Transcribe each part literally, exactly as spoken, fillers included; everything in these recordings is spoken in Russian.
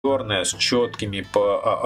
черная с четкими по, а,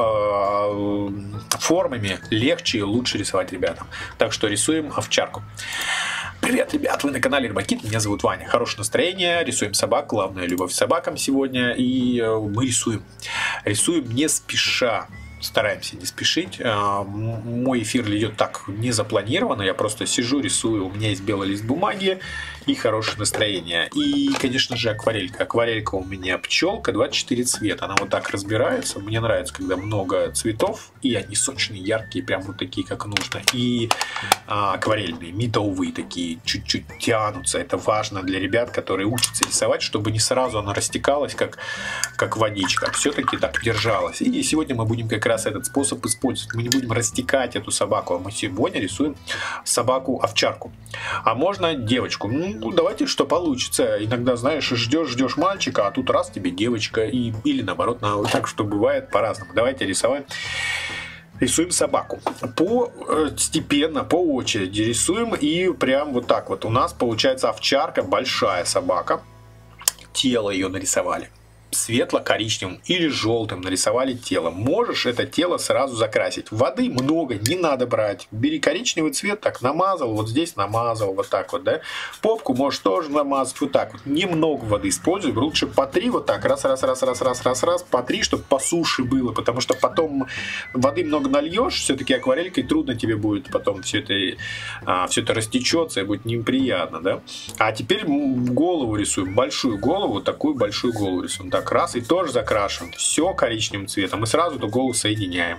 а, формами легче и лучше рисовать ребятам. Так что рисуем овчарку. Привет, ребят, вы на канале Рыбакит, меня зовут Ваня. Хорошее настроение, рисуем собак, главная любовь к собакам сегодня. И мы рисуем. Рисуем не спеша. Стараемся не спешить. Мой эфир идет так не запланированно. Я просто сижу, рисую. У меня есть белый лист бумаги и хорошее настроение. И, конечно же, акварелька. Акварелька у меня пчелка, двадцать четыре цвета. Она вот так разбирается. Мне нравится, когда много цветов. И они сочные, яркие, прям вот такие, как нужно. И а, акварельные, медовые такие, чуть-чуть тянутся. Это важно для ребят, которые учатся рисовать, чтобы не сразу она растекалась, как, как водичка. Все-таки так держалась. И сегодня мы будем как раз этот способ использовать. Мы не будем растекать эту собаку, а мы сегодня рисуем собаку-овчарку. А можно девочку. Ну, давайте, что получится. Иногда, знаешь, ждешь, ждешь мальчика, а тут раз тебе девочка. И, или наоборот, на, так что бывает по-разному. Давайте рисовать. Рисуем собаку. Постепенно, по очереди рисуем. И прям вот так вот. У нас получается овчарка, большая собака. Тело ее нарисовали светло-коричневым или желтым, нарисовали тело. Можешь это тело сразу закрасить. Воды много, не надо брать. Бери коричневый цвет, так намазал, вот здесь намазал, вот так вот, да. Попку можешь тоже намазать, вот так вот. Немного воды используй, лучше по три, вот так, раз, раз, раз, раз, раз, раз, раз, по три, чтобы по суше было, потому что потом воды много нальешь, все-таки акварелькой трудно тебе будет потом все это, а, все это растечется и будет неприятно, да. А теперь голову рисуем, большую голову, такую большую голову рисуем. Так, раз, и тоже закрашиваем. Все коричневым цветом. И сразу эту голову соединяем.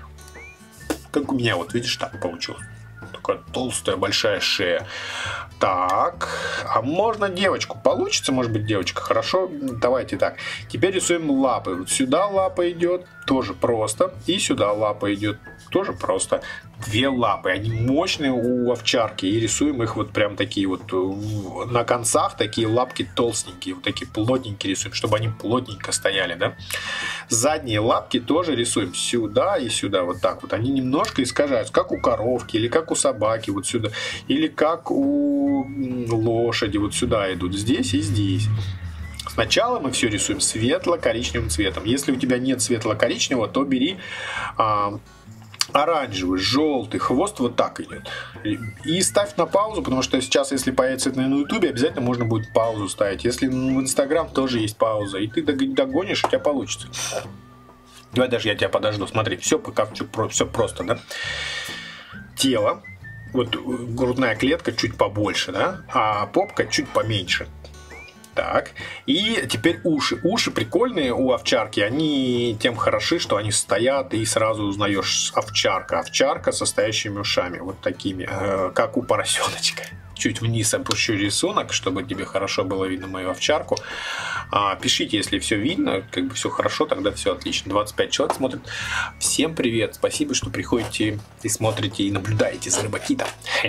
Как у меня, вот видишь, так получилось. Такая толстая, большая шея. Так, а можно девочку? Получится, может быть, девочка? Хорошо, давайте так. Теперь рисуем лапы. Вот сюда лапа идет, тоже просто. И сюда лапа идет, тоже просто. Две лапы, они мощные у овчарки. И рисуем их вот прям такие вот на концах, такие лапки толстенькие, вот такие плотненькие рисуем, чтобы они плотненько стояли, да. Задние лапки тоже рисуем сюда и сюда, вот так вот. Они немножко искажаются, как у коровки, или как у собаки, вот сюда. Или как у лошади, вот сюда идут, здесь и здесь. Сначала мы все рисуем светло-коричневым цветом. Если у тебя нет светло-коричневого, то бери а, оранжевый, желтый, хвост вот так идет. И ставь на паузу, потому что сейчас, если появится это на ютубе, обязательно можно будет паузу ставить. Если в инстаграм тоже есть пауза, и ты догонишь, у тебя получится. Давай даже я тебя подожду. Смотри, все пока все просто, да? Тело. Вот грудная клетка чуть побольше, да? А попка чуть поменьше. Так, и теперь уши. Уши прикольные у овчарки, они тем хороши, что они стоят, и сразу узнаешь овчарка. Овчарка со стоящими ушами, вот такими, э, как у поросеночка. Чуть вниз опущу рисунок, чтобы тебе хорошо было видно мою овчарку. А, пишите, если все видно, как бы все хорошо, тогда все отлично. двадцать пять человек смотрит. Всем привет, спасибо, что приходите и смотрите и наблюдаете за Рыбакитом.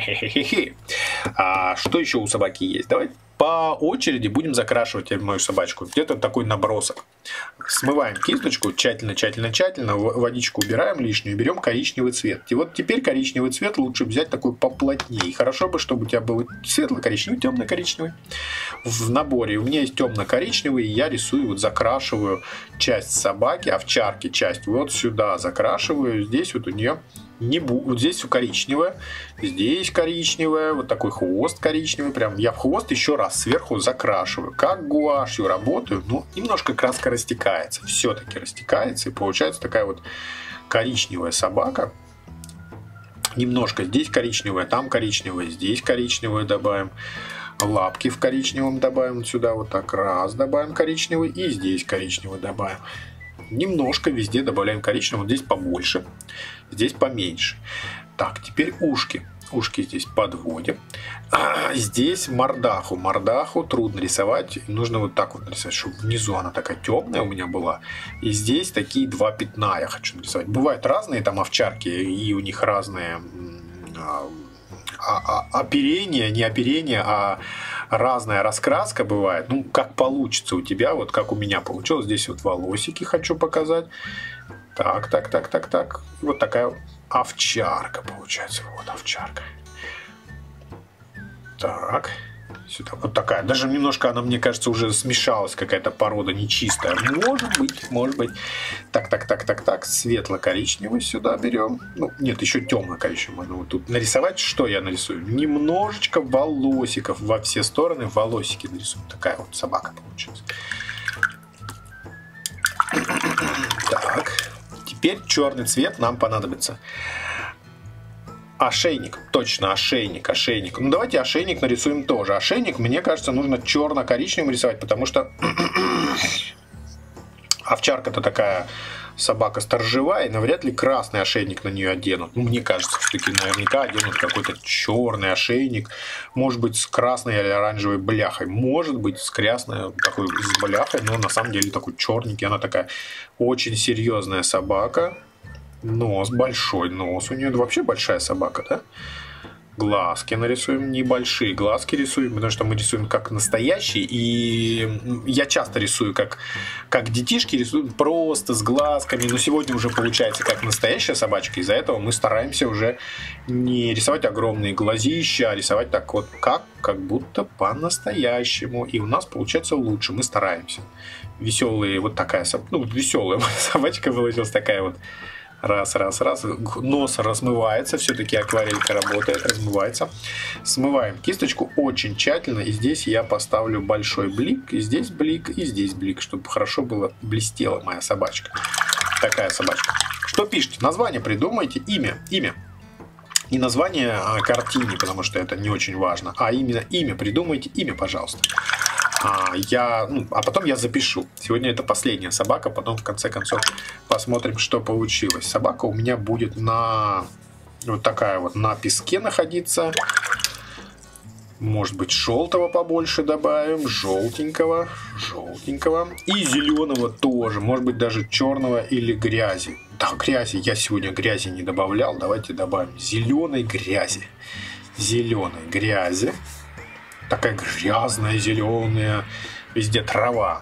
А что еще у собаки есть? Давайте по очереди будем закрашивать мою собачку. Где-то такой набросок. Смываем кисточку, тщательно, тщательно, тщательно, водичку убираем лишнюю, берем коричневый цвет. И вот теперь коричневый цвет лучше взять такой поплотнее. Хорошо бы, чтобы у тебя был светло-коричневый, темно-коричневый. В наборе у меня есть темно-коричневый, и я рисую, вот закрашиваю часть собаки, овчарки, часть вот сюда закрашиваю. Здесь вот у нее не бу... вот здесь все коричневое, здесь коричневое, вот такой хвост коричневый, прям я в хвост еще раз сверху закрашиваю, как гуашью работаю, но немножко краска растекается, все-таки растекается, и получается такая вот коричневая собака. Немножко здесь коричневое, там коричневое, здесь коричневое добавим, лапки в коричневом добавим, вот сюда вот так раз добавим коричневый, и здесь коричневый добавим. Немножко везде добавляем коричневого, вот здесь побольше, здесь поменьше. Так, теперь ушки. Ушки здесь подводим. А здесь мордаху. Мордаху трудно рисовать. Нужно вот так вот нарисовать, чтобы внизу она такая темная у меня была. И здесь такие два пятна я хочу нарисовать. Бывают разные там овчарки, и у них разные а, а, а, оперение, не оперение, а разная раскраска бывает. Ну, как получится у тебя, вот как у меня получилось. Здесь вот волосики хочу показать. Так, так, так, так, так. Вот такая овчарка получается. Вот овчарка. Так. Сюда. Вот такая. Даже немножко она, мне кажется, уже смешалась, какая-то порода нечистая. Может быть, может быть. Так, так, так, так, так. Светло-коричневый сюда берем. Ну, нет, еще темно-коричневый. Можно вот тут нарисовать. Что я нарисую? Немножечко волосиков во все стороны. Волосики нарисую. Такая вот собака получилась. Так. Теперь черный цвет нам понадобится. Ошейник, точно, ошейник, ошейник. Ну, давайте ошейник нарисуем тоже. Ошейник, мне кажется, нужно черно-коричневым рисовать, потому что овчарка-то такая собака сторожевая, и навряд ли красный ошейник на нее оденут. Ну, мне кажется, все-таки наверняка оденут какой-то черный ошейник, может быть, с красной или оранжевой бляхой, может быть, с красной такой с бляхой, но на самом деле такой черненький. Она такая очень серьезная собака. Нос, большой нос. У нее вообще большая собака, да? Глазки нарисуем. Небольшие глазки рисуем, потому что мы рисуем как настоящие. И я часто рисую, как, как детишки рисуют, просто с глазками. Но сегодня уже получается как настоящая собачка. Из-за этого мы стараемся уже не рисовать огромные глазища, а рисовать так вот, как, как будто по-настоящему. И у нас получается лучше. Мы стараемся. Веселые, вот такая, ну, веселая собачка получилась такая вот. Раз, раз, раз. Нос размывается. Все-таки акварелька работает, размывается. Смываем кисточку очень тщательно. И здесь я поставлю большой блик. И здесь блик, и здесь блик. Чтобы хорошо было блестела моя собачка. Такая собачка. Что пишите? Название придумайте. Имя. Имя. Не название картины, потому что это не очень важно. А именно имя. Придумайте имя, пожалуйста. А, я, ну, а потом я запишу. Сегодня это последняя собака, потом в конце концов посмотрим, что получилось. Собака у меня будет на вот такая вот на песке находиться. Может быть, желтого побольше добавим, желтенького, желтенького и зеленого тоже. Может быть, даже черного или грязи. Да, грязи. Я сегодня грязи не добавлял. Давайте добавим зеленой грязи. Зеленой грязи. Такая грязная, зеленая, везде трава.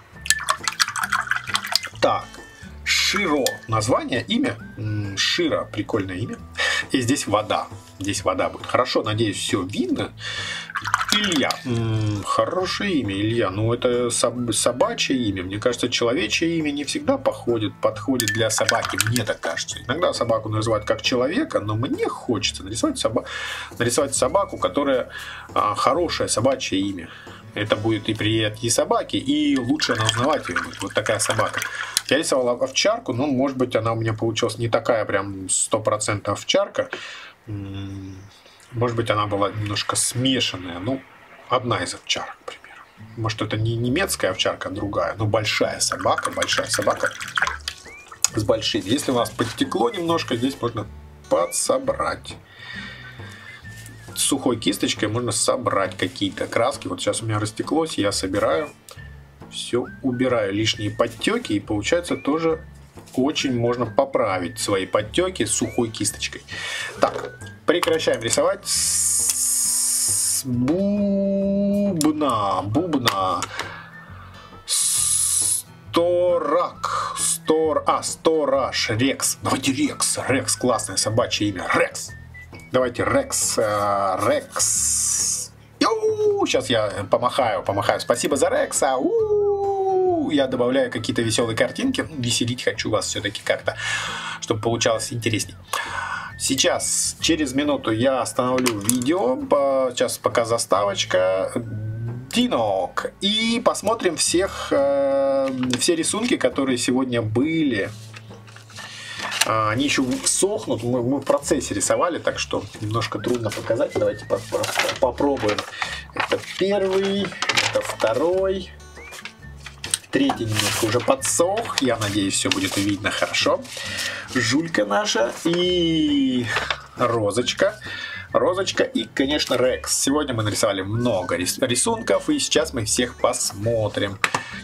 Так, Широ. Название, имя. Шира, прикольное имя. И здесь вода. Здесь вода будет. Хорошо, надеюсь, все видно. Илья. М-м, хорошее имя, Илья. Ну, это соб- собачье имя. Мне кажется, человечье имя не всегда походит, подходит для собаки. Мне так кажется. Иногда собаку называют как человека, но мне хочется нарисовать, соба- нарисовать собаку, которая а, хорошее собачье имя. Это будет и приятнее собаке, и лучше она узнавать ее будет. Вот такая собака. Я рисовал овчарку, но, может быть, она у меня получилась не такая прям сто процентов овчарка. Может быть, она была немножко смешанная. Ну, одна из овчарок, к примеру. Может, это не немецкая овчарка, а другая. Но большая собака, большая собака с большими. Если у нас подтекло немножко, здесь можно подсобрать. Сухой кисточкой можно собрать какие-то краски. Вот сейчас у меня растеклось, я собираю. Все, убираю лишние подтеки. И получается тоже очень можно поправить свои подтеки сухой кисточкой. Так, прекращаем рисовать. С бубна, бубна. Сторак. Стор, а, Стораж. Рекс. Давайте Рекс. Рекс, классное собачье имя. Рекс. Давайте Рекс. Рекс. Йоу, сейчас я помахаю, помахаю. Спасибо за Рекса. У-у-у. Я добавляю какие-то веселые картинки. Веселить хочу вас все-таки как-то, чтобы получалось интересней. Сейчас, через минуту я остановлю видео. Сейчас пока заставочка. Динок. И посмотрим всех, э, все рисунки, которые сегодня были. Они еще сохнут, мы, мы в процессе рисовали, так что немножко трудно показать. Давайте попробуем. Это первый, это второй, третий немножко уже подсох. Я надеюсь, все будет видно хорошо. Жулька наша и Розочка. Розочка и, конечно, Рекс. Сегодня мы нарисовали много рисунков, и сейчас мы всех посмотрим.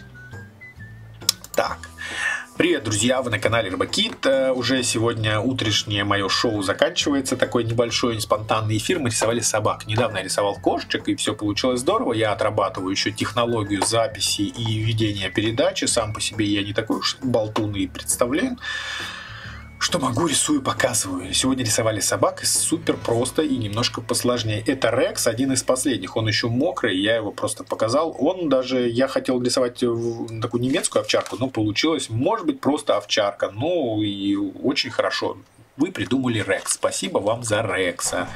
Так. Привет, друзья, вы на канале Рыбакит. Уже сегодня утрешнее мое шоу заканчивается. Такой небольшой спонтанный эфир. Мы рисовали собак. Недавно я рисовал кошечек, и все получилось здорово. Я отрабатываю еще технологию записи и ведения передачи. Сам по себе я не такой уж болтун и представлен. Что могу, рисую, показываю. Сегодня рисовали собак, супер просто и немножко посложнее. Это Рекс, один из последних. Он еще мокрый, я его просто показал. Он даже, я хотел рисовать такую немецкую овчарку, но получилось, может быть, просто овчарка. Ну и очень хорошо. Вы придумали Рекс. Спасибо вам за Рекса.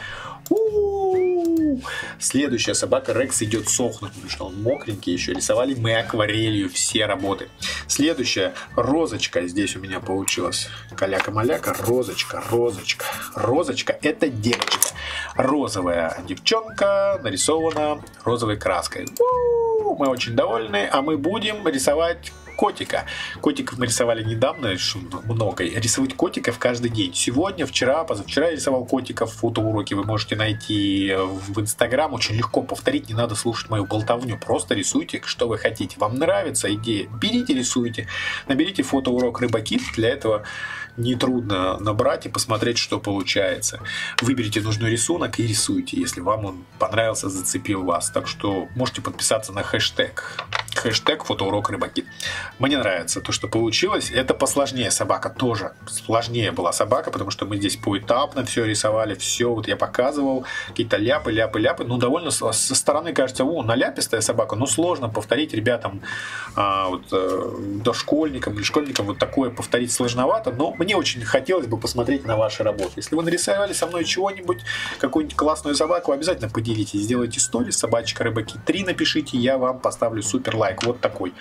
У-у-у. Следующая собака. Рекс идет сохнуть, потому что он мокренький еще. Рисовали мы акварелью все работы. Следующая. Розочка. Здесь у меня получилась каляка-маляка. Розочка, розочка. Розочка — это девочка. Розовая девчонка нарисована розовой краской. У-у-у. Мы очень довольны, а мы будем рисовать котика. Котиков мы рисовали недавно, много. Рисовать котиков каждый день. Сегодня, вчера, позавчера я рисовал котиков. Фотоуроки вы можете найти в Инстаграм. Очень легко повторить, не надо слушать мою болтовню. Просто рисуйте, что вы хотите. Вам нравится идея? Берите, рисуйте. Наберите фотоурок Рыбакит. Для этого нетрудно набрать и посмотреть, что получается. Выберите нужный рисунок и рисуйте, если вам он понравился, зацепил вас. Так что можете подписаться на хэштег. Хэштег фотоурок Рыбакит. Мне нравится то, что получилось. Это посложнее собака тоже. Сложнее была собака, потому что мы здесь поэтапно все рисовали. Все вот я показывал. Какие-то ляпы, ляпы, ляпы. Ну, довольно со стороны кажется, о, наляпистая собака. Но сложно повторить ребятам, а, вот, а, дошкольникам или школьникам вот такое повторить сложновато. Но мне очень хотелось бы посмотреть на ваши работы. Если вы нарисовали со мной чего-нибудь, какую-нибудь классную собаку, обязательно поделитесь. Сделайте сторис, собачка Рыбакит три напишите, я вам поставлю супер лайк. Вот такой.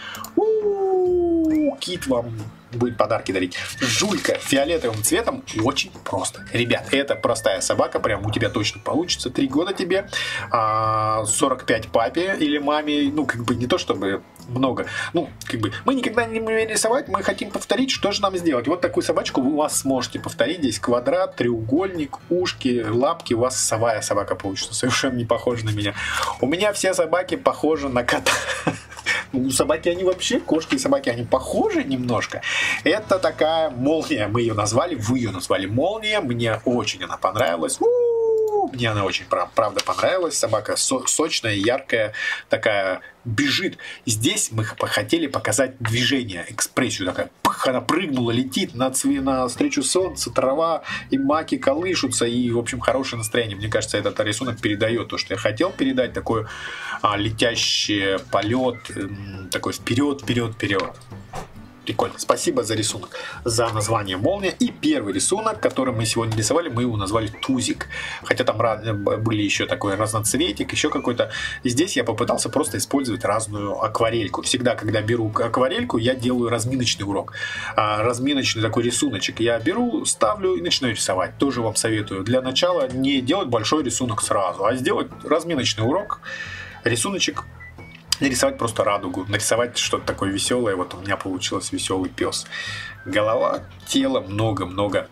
У-у-у, кит вам будет подарки дарить. Жулька фиолетовым цветом очень просто. Ребят, это простая собака, прям у тебя точно получится. Три года тебе, сорок пять папе или маме. Ну, как бы не то чтобы много. Ну, как бы мы никогда не умеем рисовать, мы хотим повторить, что же нам сделать. Вот такую собачку вы у вас сможете повторить. Здесь квадрат, треугольник, ушки, лапки. У вас совая собака получится. Совершенно не похожа на меня. У меня все собаки похожи на кота. У собаки они вообще, кошки и собаки, они похожи немножко. Это такая молния, мы ее назвали, вы ее назвали молния. Мне очень она понравилась. У-у-у, мне она очень, правда, понравилась. Собака со сочная, яркая, такая бежит. Здесь мы хотели показать движение, экспрессию. Такая, пых, она прыгнула, летит на, на встречу солнца, трава и маки колышутся. И, в общем, хорошее настроение. Мне кажется, этот рисунок передает то, что я хотел передать. Такой а, летящий полет, такой вперед, вперед, вперед. Прикольно. Спасибо за рисунок, за название молния. И первый рисунок, который мы сегодня рисовали, мы его назвали Тузик. Хотя там были еще такой разноцветик, еще какой-то. И здесь я попытался просто использовать разную акварельку. Всегда, когда беру акварельку, я делаю разминочный урок. А, разминочный такой рисуночек. Я беру, ставлю и начинаю рисовать. Тоже вам советую. Для начала не делать большой рисунок сразу, а сделать разминочный урок, рисуночек. Нарисовать просто радугу, нарисовать что-то такое веселое. Вот у меня получилось веселый пес. Голова, тело, много-много,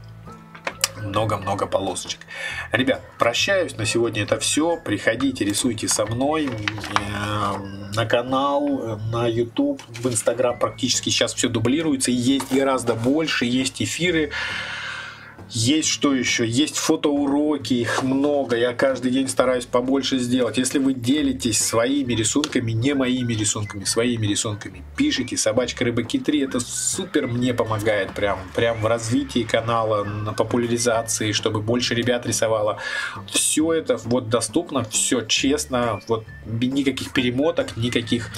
много-много полосочек. Ребят, прощаюсь, на сегодня это все. Приходите, рисуйте со мной на канал, на YouTube, в Instagram практически сейчас все дублируется. Есть гораздо больше, есть эфиры. Есть что еще? Есть фотоуроки, их много. Я каждый день стараюсь побольше сделать. Если вы делитесь своими рисунками, не моими рисунками, своими рисунками, пишите собачка Рыбакит три, это супер мне помогает прям, прям в развитии канала, на популяризации, чтобы больше ребят рисовало. Все это вот доступно, все честно, вот никаких перемоток, никаких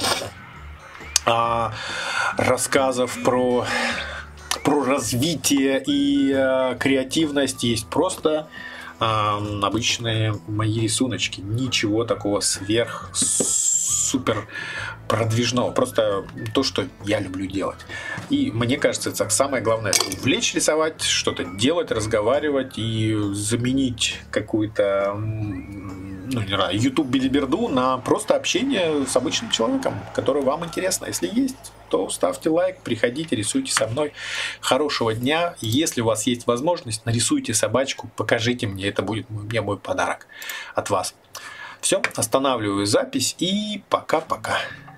а, рассказов про... про развитие и э, креативность. Есть просто э, обычные мои рисуночки. Ничего такого сверх супер продвижного. Просто то, что я люблю делать. И мне кажется, это самое главное. Увлечь рисовать, что-то делать, разговаривать и заменить какую-то, ну, не знаю, YouTube-билиберду на просто общение с обычным человеком, который вам интересно. Если есть, то ставьте лайк, приходите, рисуйте со мной. Хорошего дня. Если у вас есть возможность, нарисуйте собачку, покажите мне, это будет мне мой подарок от вас. Все, останавливаю запись и пока-пока.